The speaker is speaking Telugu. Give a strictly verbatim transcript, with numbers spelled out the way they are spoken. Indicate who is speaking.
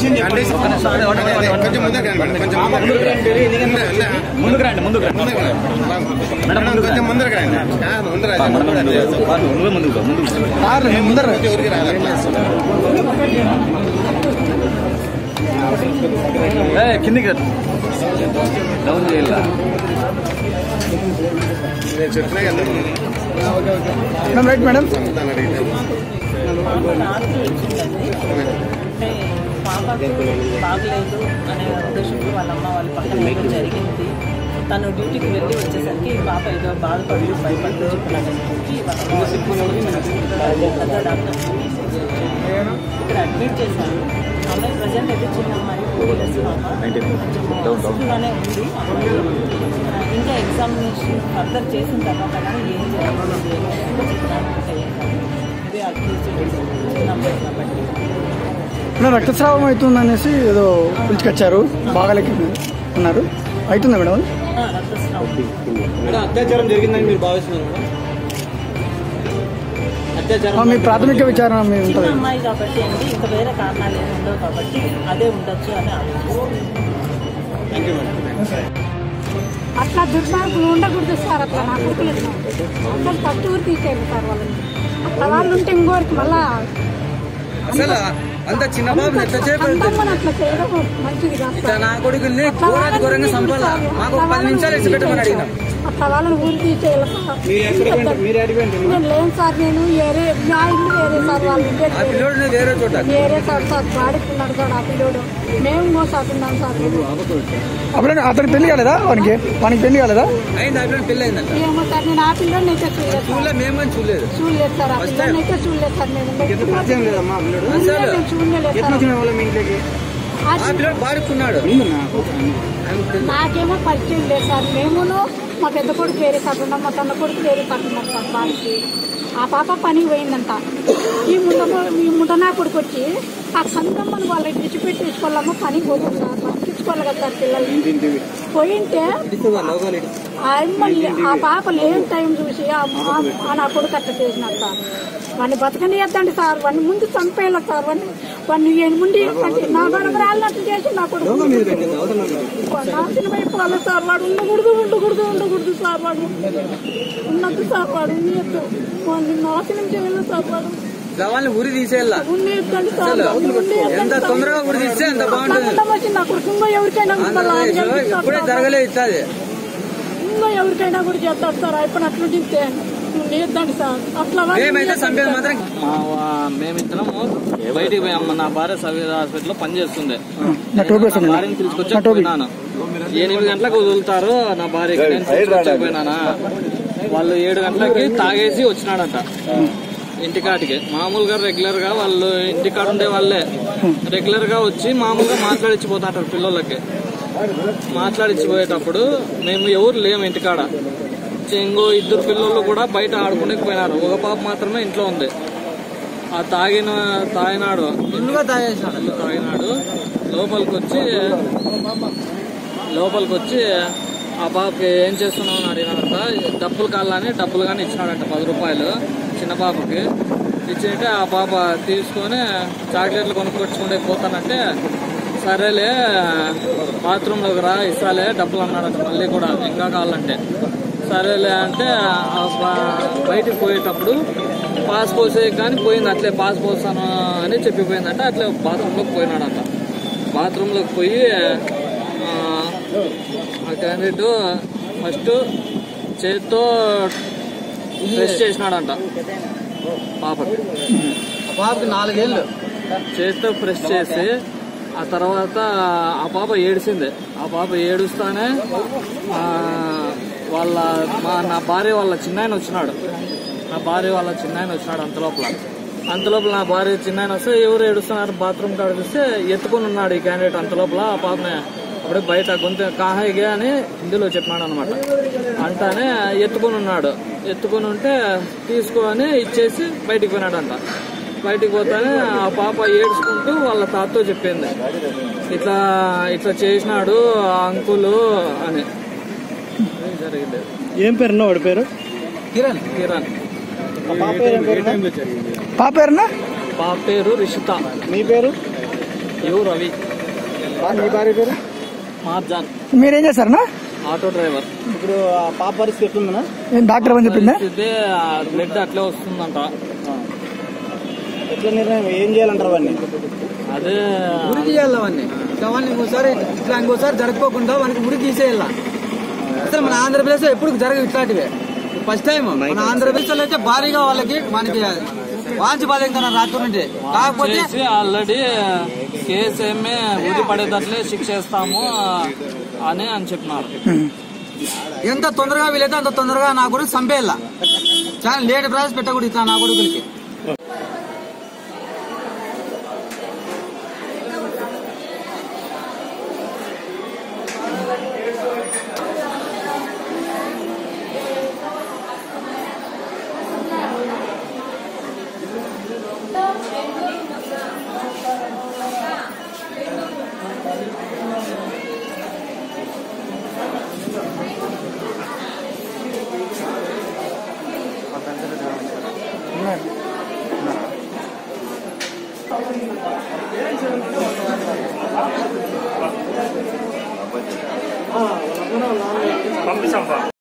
Speaker 1: ముందుకు రండి ముందుకు రండి కొంచెం ముందర ముందుకు ముందర కిందికి డౌన్ చేయాల చెప్పినా కదా రైట్ మేడం.
Speaker 2: పాపకు బాగలేదు అనే ఉద్దేశంతో వాళ్ళ అమ్మ వాళ్ళ పక్కన వేయడం జరిగింది. తను డ్యూటీకి వెళ్ళి వచ్చేసరికి పాప ఏదో బాధపడి భయపడుతూ చెప్పడానికి ఇక్కడ అడ్మిట్ చేశారు. అమ్మాయి ప్రజెంట్ అయితే చిన్న అమ్మాయి ఫోర్ ఇయర్స్ పాప హాస్పిటల్లోనే ఉంది. ఇంకా ఎగ్జామినేషన్ ఫర్దర్ చేసిన తర్వాత కానీ ఏం జరుగుతుంది ఇదే అడ్మిట్ నంబర్ కాబట్టి
Speaker 3: రక్తస్రావం అవుతుంది అనేసి ఏదో పిలుచుకొచ్చారు, బాగాలేకి ఉన్నారు. అవుతుందా మేడం?
Speaker 4: అత్యాచారం జరిగిందని మీరు భావిస్తున్నారు? అత్యాచారం
Speaker 3: మీ ప్రాథమిక విచారణ మీరు ఉంటుంది
Speaker 2: అమ్మాయి కాబట్టి అండి, ఇంకా వేరే కారణాలు ఏమి ఉండవు కాబట్టి అదే ఉండొచ్చు అని ఆలోచిస్తాను.
Speaker 5: అట్లా దుర్మార్గులు ఉండకూడదు సార్. అట్లా నా కుక్కలు అసలు ఫస్ట్ ఊరు తీసుకెళ్తారు వాళ్ళని. అట్లా వాళ్ళు ఉంటే ఇంకోరికి మళ్ళా
Speaker 4: అంత చిన్న బాబు
Speaker 5: అట్లా చేయడం మంచిది కాదు.
Speaker 4: నా కొడుకుని ఘోరాతి ఘోరంగా సంపాల మాకు పది నిమిషాలు ఇచ్చి పెట్టమని అడిగినాం.
Speaker 5: అట్లా వాళ్ళని ఊరు తీసేయాలి. నేను లేను సార్, నేను వేరే నా ఇల్లు వేరే సార్, వాళ్ళు
Speaker 4: వేరే చోట
Speaker 5: వేరే సార్ సార్ వాడుకున్నాడు సార్ ఆ పిల్లోడు. మేము మోసాడున్నాం సార్.
Speaker 3: అప్పుడు అతనికి పెళ్లి కాలేదా? వానికి వానికి పెళ్లి కాలేదా?
Speaker 4: అయింది, అప్పుడు పెళ్లి అయిందంట.
Speaker 5: ఏమో సార్, నేను ఆ పిల్లోని అయితే చూడలేదు
Speaker 4: చూడలేదు, మేము చూడలేదు
Speaker 5: చూడలేదు సార్. ఆ పిల్లోని అయితే చూడలేదు సార్. నేను
Speaker 4: బాడుకున్నాడు.
Speaker 5: నాకేమో పరిచయం లేదు సార్. మేమును మా పెద్ద కొడుకు వేరే సార్ ఉన్నాం, మా తన కొడుకు వేరే సార్ ఉన్నారు సార్. బాడికి ఆ పాప పనికి పోయిందంట. ఈ ముండ ఈ ముండ నా కొడుకు వచ్చి ఆ సంగమ్మని వాళ్ళకి విడిచిపెట్టి తీసుకోవాలమ్మా పనికి పోతుంది సార్. బతికించుకోవాలి కదా సార్ పిల్లల్ని. పోయింటే ఆ పాప లేని టైం చూసి నా కొడుకు అట్లా చేసినారు సార్. వాడిని బతకనియద్దండి సార్, వాడిని ముందు చంపేయాలి సార్. వాడిని వాడిని ముందు నా బరబరాలు అట్లా చేసి నా కొడుకు నాశనం అయిపోవాలి సార్. వాడు ఉండకూడదు ఉండకూడదు ఉండకూడదు సార్. వాడు ఉన్నట్టు సార్, వాడు ఉండేద్దు. వాడిని నాశనం చేయాలి సార్. వాడు
Speaker 4: ఉరి తీసేయాలి. ఎంత తొందరగా ఉరి తీస్తే అంత బాగుంటుంది.
Speaker 5: నా కొడుకు ఇంకో ఎవరికైనా
Speaker 4: ఇప్పుడే జరగలేదు ఇస్తుంది.
Speaker 5: ఇంకో ఎవరికైనా కూడా చేస్తారు సార్. అయిపోయిన అట్లా తింటే లేదండి సార్. అట్లా
Speaker 4: మేమైతే చంపేది మాత్రం మేమిద్దరము బయటికి పోయాము. నా భార్య సవీర హాస్పిటల్లో పనిచేస్తుంది. భార్యని పిలుచుకొచ్చాను. ఎనిమిది గంటలకు వదులుతారు నా భార్యకి. నేను పిలుచుకొచ్చకపోయినానా, వాళ్ళు ఏడు గంటలకి తాగేసి వచ్చినాడంట ఇంటికాటికి. మామూలుగా రెగ్యులర్ గా వాళ్ళు ఇంటికాడ ఉండే వాళ్ళే రెగ్యులర్ గా వచ్చి మామూలుగా మాట్లాడిచ్చిపోతాంటారు పిల్లలకి. మాట్లాడిచ్చిపోయేటప్పుడు మేము ఎవరు లేము ఇంటికాడ. ఇంకో ఇద్దరు పిల్లలు కూడా బయట ఆడుకునేకి పోయినారు. ఒక పాప మాత్రమే ఇంట్లో ఉంది. ఆ తాగిన తాగినాడు ఇల్లుగా తాగేసినాడు తాగినాడు లోపలికి వచ్చి లోపలికి వచ్చి ఆ పాపకి ఏం చేస్తున్నావు అని అడిగినాడంట. డబ్బులు కాళ్ళని డబ్బులు కానీ ఇచ్చినాడంట, పది రూపాయలు చిన్న పాపకి ఇచ్చింటే ఆ పాప తీసుకొని చాక్లెట్లు కొనుక్కొచ్చుకుంటే పోతానంటే సరేలే బాత్రూంలోకి రా ఇస్తాలే డబ్బులు అన్నాడంట. మళ్ళీ కూడా ఇంకా కావాలంటే సరేలే అంటే బయటికి పోయేటప్పుడు పాస్ పోసే కానీ పోయింది. అట్లే పాస్ పోసాను అని చెప్పిపోయిందంట. అట్లే బాత్రూంలోకి పోయినాడంట. బాత్రూంలోకి పోయి ఆ క్యాండిడేట్ ఫస్ట్ చేతితో ప్రెస్ చేసినాడంట పాపకి. పాపకి నాలుగేళ్ళు చేతితో ప్రెస్ చేసి ఆ తర్వాత ఆ పాప ఏడిసింది. ఆ పాప ఏడుస్తానే వాళ్ళ మా నా భార్య వాళ్ళ చిన్నాయన వచ్చినాడు. నా భార్య వాళ్ళ చిన్నాయన వచ్చినాడు అంతలోపల అంతలోపల నా భార్య చిన్నాయన వస్తే ఎవరు ఏడుస్తున్నారు బాత్రూమ్ కాడ చూస్తే ఎత్తుకుని ఉన్నాడు ఈ క్యాండిడేట్. అంతలోపల ఆ పాపని అప్పుడే బయట గొంతు కాహాయిగా అని హిందీలో చెప్పినాడు అనమాట. అంటానే ఎత్తుకుని ఉన్నాడు. ఎత్తుకుని ఉంటే తీసుకొని ఇచ్చేసి బయటికి పోయినాడంట. బయటికి పోతానే ఆ పాప ఏడ్చుకుంటూ వాళ్ళ తాతతో చెప్పింది, ఇట్లా ఇట్లా చేసినాడు ఆ అంకులు అని. జరిగింది.
Speaker 3: ఏం పేరు వాడి పేరు?
Speaker 4: కిరణ్. కిరణ్.
Speaker 3: పాప పేరునా?
Speaker 4: పాప పేరు రిషిత.
Speaker 3: మీ పేరు?
Speaker 4: యు రవి.
Speaker 1: మీ భార్య పేరు?
Speaker 4: మార్జాన్.
Speaker 3: మీరేం చేస్తారన్నా?
Speaker 4: Auto driver.
Speaker 1: ఇప్పుడు ఆ పాప పరిస్థితి ఎట్లుందన్నా?
Speaker 3: ఏం డాక్టర్ అని చెప్పిందా?
Speaker 4: బ్లడ్ అట్లే వస్తుందంట.
Speaker 1: ఎట్లా నిర్ణయం ఏం చేయాలంటారు అవన్నీ?
Speaker 4: అదే
Speaker 6: ఉరి తీయాలి అవన్నీ. అవన్నీ ఇంకోసారి ఇట్లా ఇంకోసారి జరగకోకుండా వానికి ఉరి తీసేయాల. అసలు మన ఆంధ్రప్రదేశ్ లో ఎప్పుడు జరగదు ఇట్లాంటివే. ఫస్ట్ టైం మన ఆంధ్రప్రదేశ్ లో అయితే భారీగా వాళ్ళకి మనకి వాంచి బాధ రాత్రి నుండి. కాకపోతే
Speaker 4: ఆల్రెడీ కేసు ఏమే ఉరి పడేటట్లే శిక్ష ఇస్తాము అని అని చెప్పినారు.
Speaker 6: ఎంత తొందరగా వీలైతే అంత తొందరగా నా కొడుకు చంపేయాల. చాలా లేట్ ప్రాసెస్ పెట్టకూడదు ఇట్లా నా కొడుకులకి.
Speaker 7: పంపిస్తాం.